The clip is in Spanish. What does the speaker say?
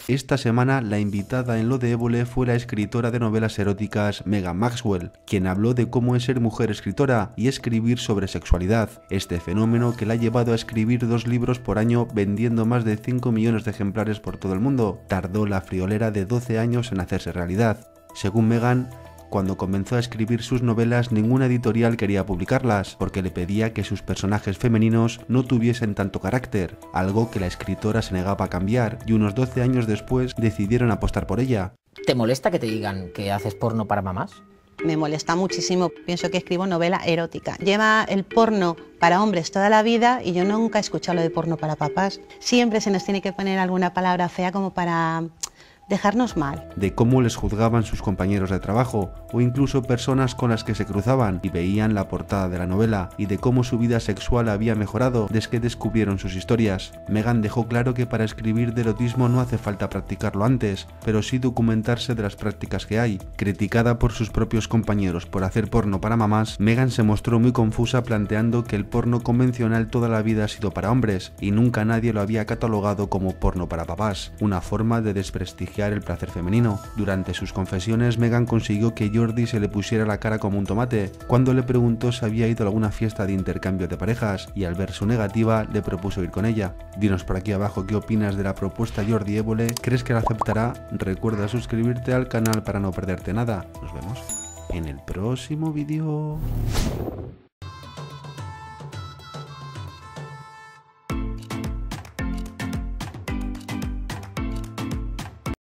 Esta semana la invitada en Lo de Évole fue la escritora de novelas eróticas Megan Maxwell, quien habló de cómo es ser mujer escritora y escribir sobre sexualidad, este fenómeno que la ha llevado a escribir 2 libros por año vendiendo más de 5 millones de ejemplares por todo el mundo. Tardó la friolera de 12 años en hacerse realidad. Según Megan, cuando comenzó a escribir sus novelas, ninguna editorial quería publicarlas, porque le pedía que sus personajes femeninos no tuviesen tanto carácter, algo que la escritora se negaba a cambiar, y unos 12 años después decidieron apostar por ella. ¿Te molesta que te digan que haces porno para mamás? Me molesta muchísimo, pienso que escribo novela erótica. Lleva el porno para hombres toda la vida y yo nunca he escuchado lo de porno para papás. Siempre se nos tiene que poner alguna palabra fea como para dejarnos mal. De cómo les juzgaban sus compañeros de trabajo o incluso personas con las que se cruzaban y veían la portada de la novela, y de cómo su vida sexual había mejorado desde que descubrieron sus historias. Megan dejó claro que para escribir de erotismo no hace falta practicarlo antes, pero sí documentarse de las prácticas que hay. Criticada por sus propios compañeros por hacer porno para mamás, Megan se mostró muy confusa planteando que el porno convencional toda la vida ha sido para hombres y nunca nadie lo había catalogado como porno para papás, una forma de desprestigiar el placer femenino. Durante sus confesiones, Megan consiguió que Jordi se le pusiera la cara como un tomate cuando le preguntó si había ido a alguna fiesta de intercambio de parejas, y al ver su negativa le propuso ir con ella. Dinos por aquí abajo qué opinas de la propuesta Jordi Évole. ¿Crees que la aceptará? Recuerda suscribirte al canal para no perderte nada. Nos vemos en el próximo vídeo.